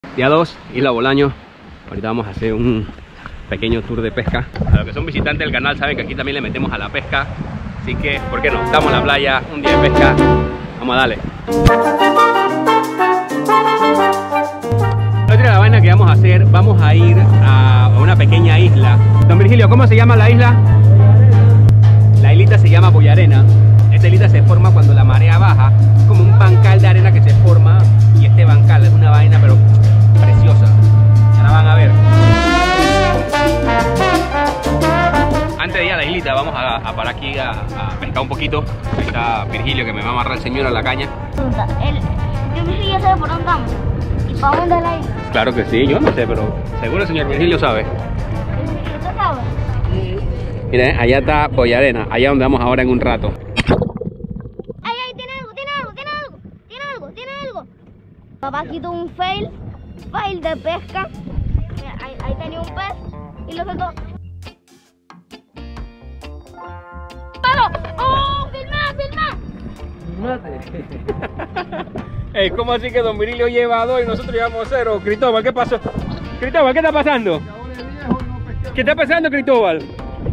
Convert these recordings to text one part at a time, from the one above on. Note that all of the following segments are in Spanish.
Día 2, Isla Bolaño. Ahorita vamos a hacer un pequeño tour de pesca. A los que son visitantes del canal saben que aquí también le metemos a la pesca. Así que, ¿por qué no? Estamos en la playa, un día de pesca. Vamos a darle. Otra vaina que vamos a hacer, vamos a ir a una pequeña isla. Don Virgilio, ¿cómo se llama la isla? La islita se llama Boyarena. Esta islita se forma cuando la marea baja. Es como un bancal de arena que se forma. Y este bancal es una vaina pero preciosa. Ya la van a ver. Antes de ir a la islita vamos a parar aquí a pescar un poquito. Ahí está Virgilio que me va a amarrar el señor a la caña. Yo Virgilio sabe por dónde vamos. ¿Y para dónde es la isla? Claro que sí, yo no sé, pero seguro el señor Virgilio sabe. ¿Usted sabe? Miren, allá está Boyarena, allá donde vamos ahora en un rato. ¡Ay, tiene algo! Papá quitó un fail de pesca. Mira, ahí tenía un pez y lo soltó. ¡Pero! ¡Oh! ¡Filma! Ey, ¿cómo así que don Virgilio lleva 2 y nosotros llevamos 0? Cristóbal, ¿qué pasó? Cristóbal, ¿qué está pasando? ¿Qué está pasando, Cristóbal?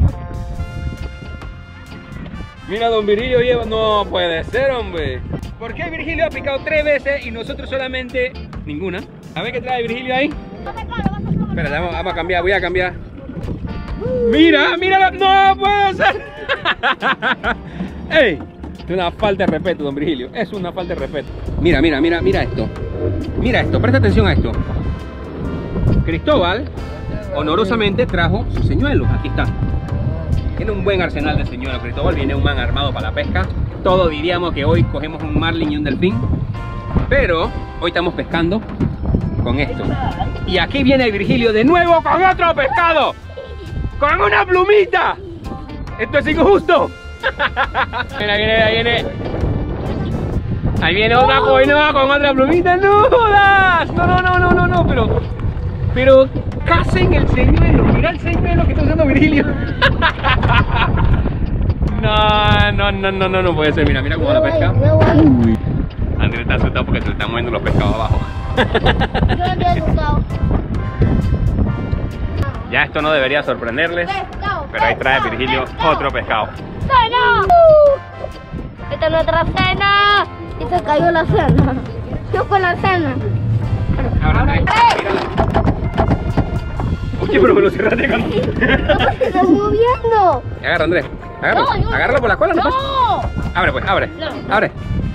Mira, don Virgilio lleva... No puede ser, hombre. ¿Por qué Virgilio ha picado 3 veces y nosotros solamente ninguna? A ver qué trae Virgilio ahí. Espera, vamos a cambiar, voy a cambiar. Mira, no puede ser. Ey, es una falta de respeto, don Virgilio. Es una falta de respeto. Mira esto. Mira esto, presta atención a esto. Cristóbal honorosamente trajo sus señuelos. Aquí están. Tiene un buen arsenal de señuelos. Cristóbal viene un man armado para la pesca. Todos diríamos que hoy cogemos un marlin y un delfín. Pero hoy estamos pescando con esto. Y aquí viene Virgilio de nuevo con otro pescado. ¡Con una plumita! ¡Esto es injusto! Mira, ahí viene. Ahí viene otra coinoa con otra plumita. ¡No jodas! No, pero casen el señuelo. Mira el señuelo que está usando Virgilio. No puede ser. Mira cómo la pesca. Uy. Andrés está asustado porque se le están moviendo los pescados abajo. Yo estoy asustado. Ya esto no debería sorprenderles, pero ahí trae Virgilio otro pescado. ¡Cena! ¡Esta es nuestra cena! Y se cayó la cena. Yo con la cena. Ahora, oye, pero me lo cerraste con... ¡Se está moviendo! Agarra, Andrés. Agárralo. No. Agárralo por la cola, ¿no? ¡No! Abre, pues, abre. No. Abre.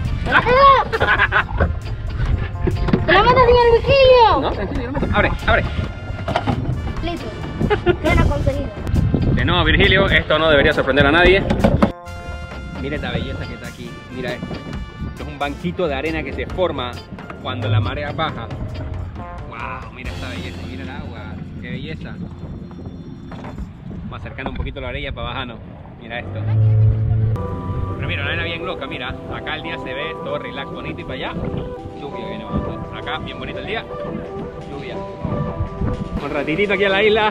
¡Te la mata, señor Virgilio! No, tranquilo, no. Abre. Listo. Cena conseguida. De nuevo, Virgilio, esto no debería sorprender a nadie. Mira esta belleza que está aquí. Mira esto. Esto es un banquito de arena que se forma cuando la marea baja. ¡Wow! Mira esta belleza. Mira el agua. ¡Qué belleza! Vamos acercando un poquito la orilla para bajarnos. Mira esto. Pero mira, una arena bien loca. Mira, acá el día se ve todo relax, bonito, y para allá lluvia viene bajando. Acá bien bonito el día. Lluvia. Un ratitito aquí a la isla.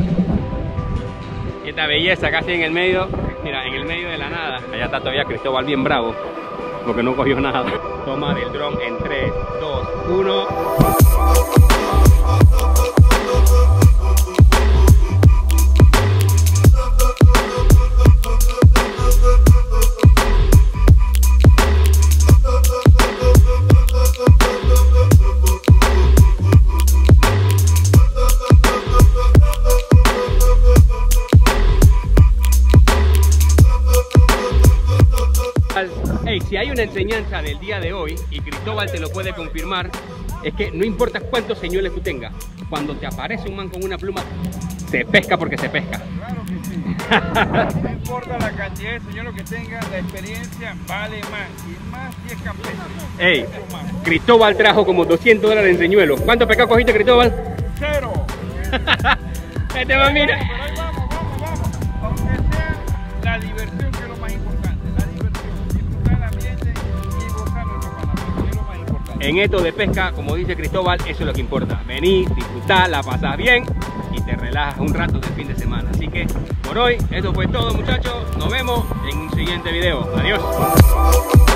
Y esta belleza casi en el medio. Mira, en el medio de la nada. Allá está todavía Cristóbal bien bravo porque no cogió nada. Toma del dron en 3, 2, 1. Hey, si hay una enseñanza del día de hoy, y Cristóbal te lo puede confirmar, es que no importa cuántos señuelos tú tengas, cuando te aparece un man con una pluma, se pesca porque se pesca. Claro que sí. No importa la cantidad de señuelos que tengas, la experiencia vale más, y más si es campestre. Hey, Cristóbal trajo como $200 en señuelos. ¿Cuántos pescados cogiste, Cristóbal? 0. Este man, mira. Pero ahí vamos. Aunque sea la diversión, que es lo más importante. La diversión, disfrutar el ambiente y gozar nuestro canal, que es lo más importante. En esto de pesca, como dice Cristóbal, eso es lo que importa. Venir, disfrutar, la pasas bien y te relajas un rato del fin de semana. Así que por hoy, eso fue todo, muchachos. Nos vemos en un siguiente video. Adiós.